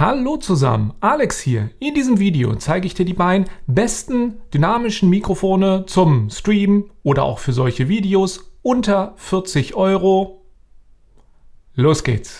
Hallo zusammen, Alex hier. In diesem Video zeige ich dir die beiden besten dynamischen Mikrofone zum Streamen oder auch für solche Videos unter 40 Euro. Los geht's!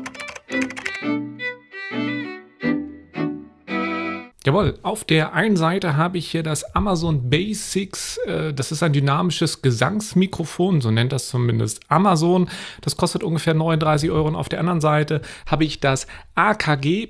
Jawohl, auf der einen Seite habe ich hier das Amazon Basics, das ist ein dynamisches Gesangsmikrofon, so nennt das zumindest Amazon. Das kostet ungefähr 39 Euro. Und auf der anderen Seite habe ich das AKG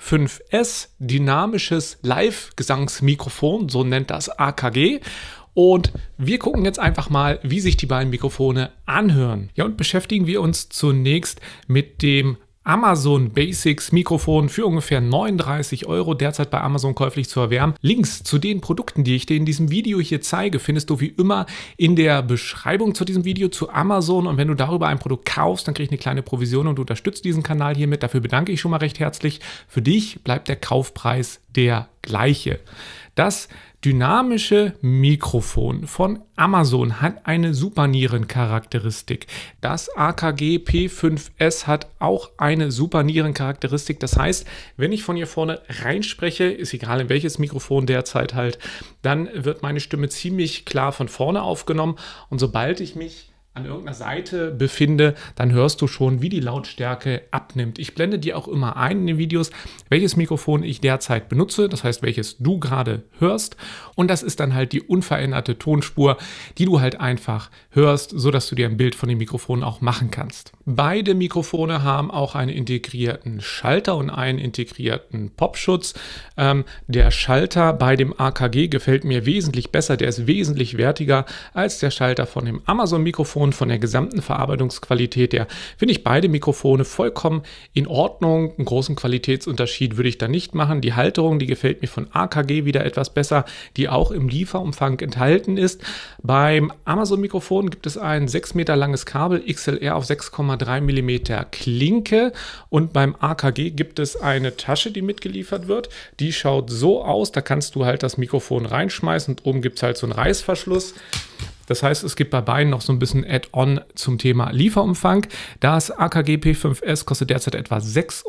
P5S, dynamisches Live-Gesangsmikrofon, so nennt das AKG. Und wir gucken jetzt einfach mal, wie sich die beiden Mikrofone anhören. Ja, und beschäftigen wir uns zunächst mit dem Amazon Basics Mikrofon für ungefähr 39 Euro, derzeit bei Amazon käuflich zu erwerben. Links zu den Produkten, die ich dir in diesem Video hier zeige, findest du wie immer in der Beschreibung zu diesem Video zu Amazon. Und wenn du darüber ein Produkt kaufst, dann kriegst du eine kleine Provision und du unterstützt diesen Kanal hiermit. Dafür bedanke ich schon mal recht herzlich. Für dich bleibt der Kaufpreis der gleiche. Das dynamische Mikrofon von Amazon hat eine Supernierencharakteristik. Das AKG P5S hat auch eine Supernierencharakteristik. Das heißt, wenn ich von hier vorne reinspreche, ist egal in welches Mikrofon derzeit halt, dann wird meine Stimme ziemlich klar von vorne aufgenommen. Und sobald ich mich an irgendeiner Seite befinde, dann hörst du schon, wie die Lautstärke abnimmt. Ich blende dir auch immer ein in den Videos, welches Mikrofon ich derzeit benutze, das heißt, welches du gerade hörst. Und das ist dann halt die unveränderte Tonspur, die du halt einfach hörst, sodass du dir ein Bild von dem Mikrofon auch machen kannst. Beide Mikrofone haben auch einen integrierten Schalter und einen integrierten Popschutz. Der Schalter bei dem AKG gefällt mir wesentlich besser, der ist wesentlich wertiger als der Schalter von dem Amazon-Mikrofon. Von der gesamten Verarbeitungsqualität her finde ich beide Mikrofone vollkommen in Ordnung. Einen großen Qualitätsunterschied würde ich da nicht machen. Die Halterung, die gefällt mir von AKG wieder etwas besser, die auch im Lieferumfang enthalten ist. Beim Amazon-Mikrofon gibt es ein 6 Meter langes Kabel XLR auf 6,3 mm Klinke und beim AKG gibt es eine Tasche, die mitgeliefert wird. Die schaut so aus, da kannst du halt das Mikrofon reinschmeißen und oben gibt es halt so einen Reißverschluss. Das heißt, es gibt bei beiden noch so ein bisschen Add-on zum Thema Lieferumfang. Das AKG P5S kostet derzeit etwa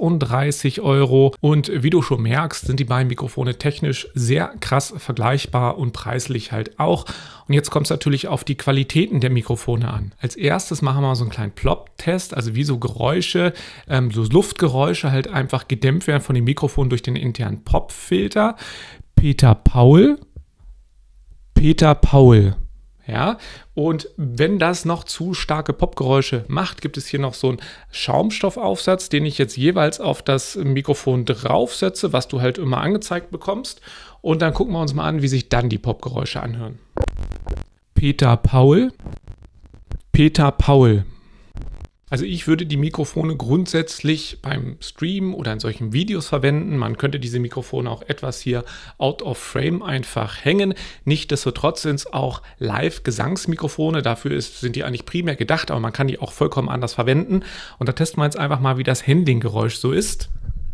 36 Euro. Und wie du schon merkst, sind die beiden Mikrofone technisch sehr krass vergleichbar und preislich halt auch. Und jetzt kommt es natürlich auf die Qualitäten der Mikrofone an. Als erstes machen wir mal so einen kleinen Plop-Test, also wie so Geräusche, so Luftgeräusche halt einfach gedämpft werden von dem Mikrofon durch den internen Popfilter. Peter Paul. Ja, und wenn das noch zu starke Popgeräusche macht, gibt es hier noch so einen Schaumstoffaufsatz, den ich jetzt jeweils auf das Mikrofon draufsetze, was du halt immer angezeigt bekommst. Und dann gucken wir uns mal an, wie sich dann die Popgeräusche anhören. Peter Paul. Also ich würde die Mikrofone grundsätzlich beim Streamen oder in solchen Videos verwenden. Man könnte diese Mikrofone auch etwas hier out of frame einfach hängen. Nichtsdestotrotz sind es auch Live-Gesangsmikrofone. Dafür sind die eigentlich primär gedacht, aber man kann die auch vollkommen anders verwenden. Und da testen wir jetzt einfach mal, wie das Handling-Geräusch so ist.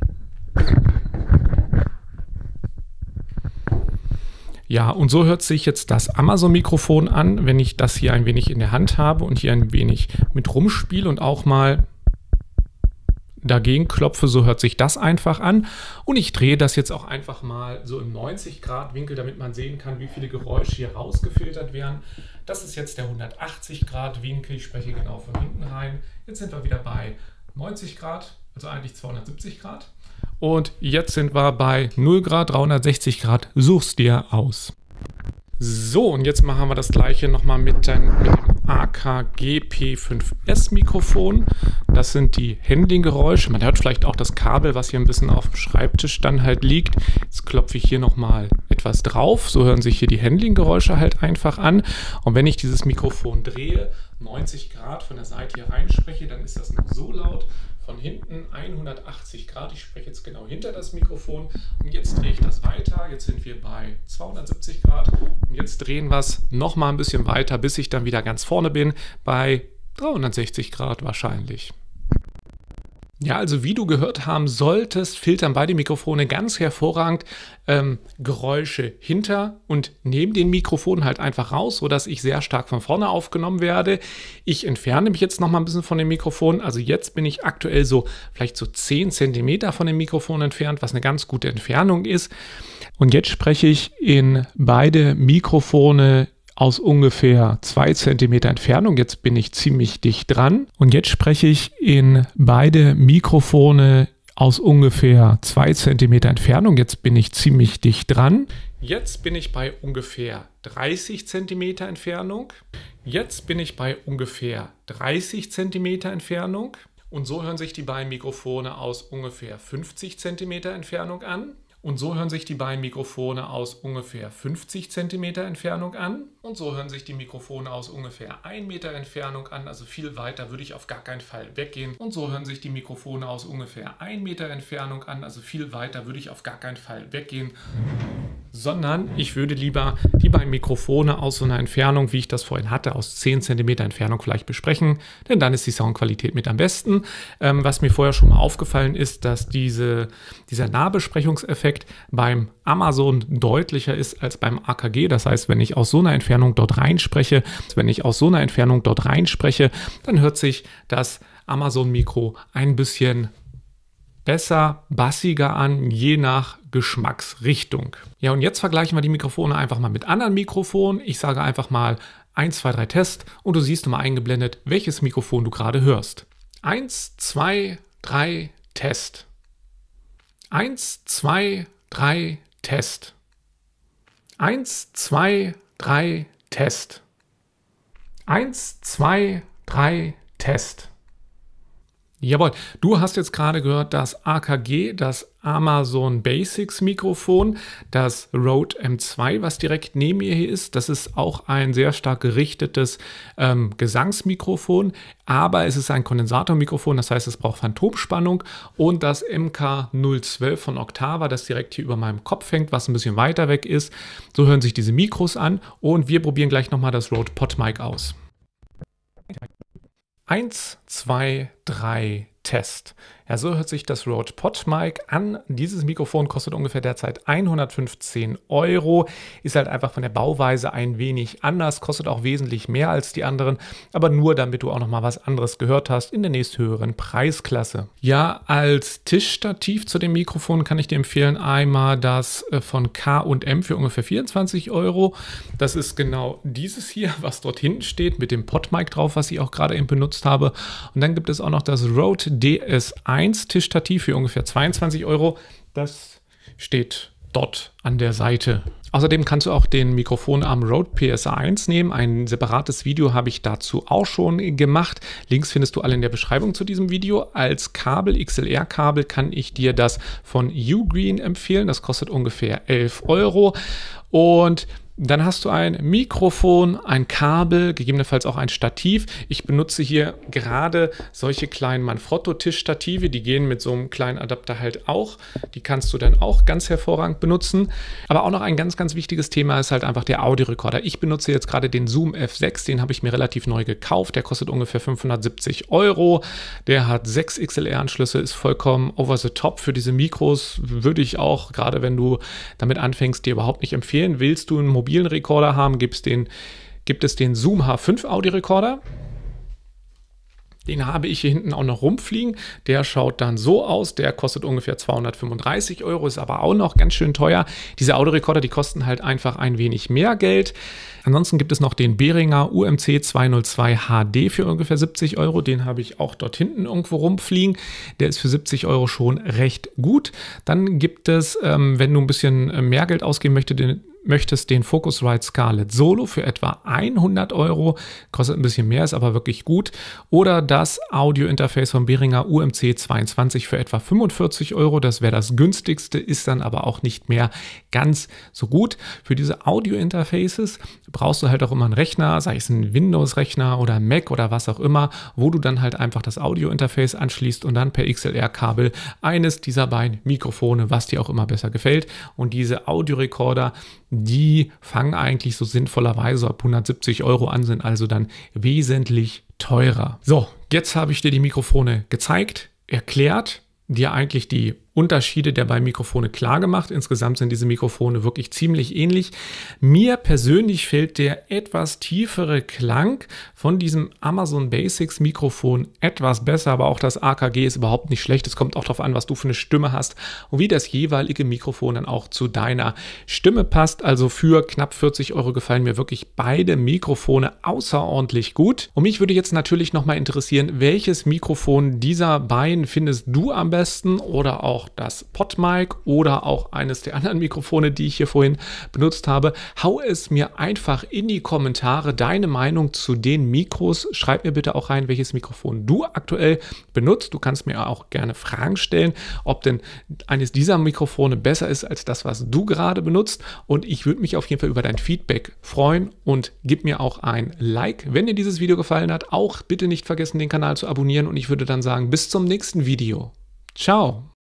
Ja, und so hört sich jetzt das Amazon-Mikrofon an, wenn ich das hier ein wenig in der Hand habe und hier ein wenig mit rumspiele und auch mal dagegen klopfe, so hört sich das einfach an. Und ich drehe das jetzt auch einfach mal so im 90-Grad-Winkel, damit man sehen kann, wie viele Geräusche hier rausgefiltert werden. Das ist jetzt der 180-Grad-Winkel, ich spreche genau von hinten rein. Jetzt sind wir wieder bei 90 Grad, also eigentlich 270 Grad. Und jetzt sind wir bei 0 Grad, 360 Grad, such's dir aus. So, und jetzt machen wir das gleiche nochmal mit dem AKG P5S Mikrofon. Das sind die Handling-Geräusche. Man hört vielleicht auch das Kabel, was hier ein bisschen auf dem Schreibtisch dann halt liegt. Jetzt klopfe ich hier nochmal etwas drauf. So hören sich hier die Handling-Geräusche halt einfach an. Und wenn ich dieses Mikrofon drehe, 90 Grad von der Seite hier reinspreche, dann ist das noch so laut. Von hinten 180 Grad, ich spreche jetzt genau hinter das Mikrofon und jetzt drehe ich das weiter, jetzt sind wir bei 270 Grad und jetzt drehen wir es nochmal ein bisschen weiter, bis ich dann wieder ganz vorne bin, bei 360 Grad wahrscheinlich. Ja, also wie du gehört haben solltest, filtern beide Mikrofone ganz hervorragend Geräusche hinter und neben den Mikrofonen halt einfach raus, sodass ich sehr stark von vorne aufgenommen werde. Ich entferne mich jetzt noch mal ein bisschen von dem Mikrofon. Also jetzt bin ich aktuell so vielleicht so 10 cm von dem Mikrofon entfernt, was eine ganz gute Entfernung ist. Und jetzt spreche ich in beide Mikrofone aus ungefähr 2 cm Entfernung. Jetzt bin ich ziemlich dicht dran. Und jetzt spreche ich in beide Mikrofone aus ungefähr 2 cm Entfernung. Jetzt bin ich ziemlich dicht dran. Jetzt bin ich bei ungefähr 30 cm Entfernung. Jetzt bin ich bei ungefähr 30 cm Entfernung. Und so hören sich die beiden Mikrofone aus ungefähr 50 cm Entfernung an. Und so hören sich die beiden Mikrofone aus ungefähr 50 cm Entfernung an. Und so hören sich die Mikrofone aus ungefähr 1 Meter Entfernung an. Also viel weiter würde ich auf gar keinen Fall weggehen. Und so hören sich die Mikrofone aus ungefähr 1 Meter Entfernung an. Also viel weiter würde ich auf gar keinen Fall weggehen. Sondern ich würde lieber die beiden Mikrofone aus so einer Entfernung, wie ich das vorhin hatte, aus 10 cm Entfernung vielleicht besprechen. Denn dann ist die Soundqualität mit am besten. Was mir vorher schon mal aufgefallen ist, dass dieser Nahbesprechungseffekt beim Amazon deutlicher ist als beim AKG. Das heißt, wenn ich aus so einer Entfernung dort reinspreche, dann hört sich das Amazon-Mikro ein bisschen besser, bassiger an, je nach Geschmacksrichtung. Ja, und jetzt vergleichen wir die Mikrofone einfach mal mit anderen Mikrofonen. Ich sage einfach mal 1, 2, 3 Test und du siehst mal eingeblendet, welches Mikrofon du gerade hörst. 1, 2, 3 Test. 1, 2, 3 Test. 1, 2, 3 Test. 1, 2, 3 Test. Jawohl, du hast jetzt gerade gehört, das AKG, das Amazon Basics Mikrofon, das Rode M2, was direkt neben mir hier ist. Das ist auch ein sehr stark gerichtetes Gesangsmikrofon, aber es ist ein Kondensatormikrofon, das heißt, es braucht Phantomspannung. Und das MK012 von Octava, das direkt hier über meinem Kopf hängt, was ein bisschen weiter weg ist. So hören sich diese Mikros an und wir probieren gleich nochmal das Rode PodMic aus. 1, 2, 3, Test. Ja, so hört sich das Rode PodMic an. Dieses Mikrofon kostet ungefähr derzeit 115 €. Ist halt einfach von der Bauweise ein wenig anders, kostet auch wesentlich mehr als die anderen, aber nur damit du auch noch mal was anderes gehört hast in der nächsthöheren Preisklasse. Ja, als Tischstativ zu dem Mikrofon kann ich dir empfehlen, einmal das von K&M für ungefähr 24 €. Das ist genau dieses hier, was dort hinten steht, mit dem PodMic drauf, was ich auch gerade eben benutzt habe. Und dann gibt es auch noch das Rode DS1 Tischstativ für ungefähr 22 €. Das steht dort an der Seite. Außerdem kannst du auch den Mikrofonarm Rode PSA1 nehmen. Ein separates Video habe ich dazu auch schon gemacht. Links findest du alle in der Beschreibung zu diesem Video. Als Kabel, XLR-Kabel, kann ich dir das von Ugreen empfehlen. Das kostet ungefähr 11 €. Und dann hast du ein Mikrofon, ein Kabel, gegebenenfalls auch ein Stativ. Ich benutze hier gerade solche kleinen Manfrotto-Tischstative, die gehen mit so einem kleinen Adapter halt auch. Die kannst du dann auch ganz hervorragend benutzen. Aber auch noch ein ganz, ganz wichtiges Thema ist halt einfach der Audiorekorder. Ich benutze jetzt gerade den Zoom F6, den habe ich mir relativ neu gekauft. Der kostet ungefähr 570 €. Der hat 6 XLR-Anschlüsse, ist vollkommen over the top. Für diese Mikros würde ich auch, gerade wenn du damit anfängst, dir überhaupt nicht empfehlen. Willst du einen mobilen Rekorder haben, gibt es den Zoom H5 Audiorekorder. Den habe ich hier hinten auch noch rumfliegen. Der schaut dann so aus. Der kostet ungefähr 235 €, ist aber auch noch ganz schön teuer. Diese Audiorekorder, die kosten halt einfach ein wenig mehr Geld. Ansonsten gibt es noch den Behringer UMC 202 HD für ungefähr 70 €. Den habe ich auch dort hinten irgendwo rumfliegen. Der ist für 70 € schon recht gut. Dann gibt es, wenn du ein bisschen mehr Geld ausgeben möchtest, den Focusrite Scarlett Solo für etwa 100 €. Kostet ein bisschen mehr, ist aber wirklich gut. Oder das Audio-Interface von Behringer UMC 22 für etwa 45 €. Das wäre das günstigste, ist dann aber auch nicht mehr ganz so gut. Für diese Audio-Interfaces brauchst du halt auch immer einen Rechner, sei es ein Windows-Rechner oder Mac oder was auch immer, wo du dann halt einfach das Audio-Interface anschließt und dann per XLR-Kabel eines dieser beiden Mikrofone, was dir auch immer besser gefällt. Und diese Audiorekorder, die fangen eigentlich so sinnvollerweise ab 170 € an, sind also dann wesentlich teurer. So, jetzt habe ich dir die Mikrofone gezeigt. erklärt, dir eigentlich die Unterschiede der beiden Mikrofone klar gemacht. Insgesamt sind diese Mikrofone wirklich ziemlich ähnlich. Mir persönlich fällt der etwas tiefere Klang von diesem Amazon Basics Mikrofon etwas besser, aber auch das AKG ist überhaupt nicht schlecht. Es kommt auch darauf an, was du für eine Stimme hast und wie das jeweilige Mikrofon dann auch zu deiner Stimme passt. Also für knapp 40 € gefallen mir wirklich beide Mikrofone außerordentlich gut. Und mich würde jetzt natürlich nochmal interessieren, welches Mikrofon dieser beiden findest du am besten oder auch das PodMic oder auch eines der anderen Mikrofone, die ich hier vorhin benutzt habe. Hau es mir einfach in die Kommentare, deine Meinung zu den Mikros. Schreib mir bitte auch rein, welches Mikrofon du aktuell benutzt. Du kannst mir auch gerne Fragen stellen, ob denn eines dieser Mikrofone besser ist als das, was du gerade benutzt. Und ich würde mich auf jeden Fall über dein Feedback freuen und gib mir auch ein Like, wenn dir dieses Video gefallen hat. Auch bitte nicht vergessen, den Kanal zu abonnieren und ich würde dann sagen, bis zum nächsten Video. Ciao!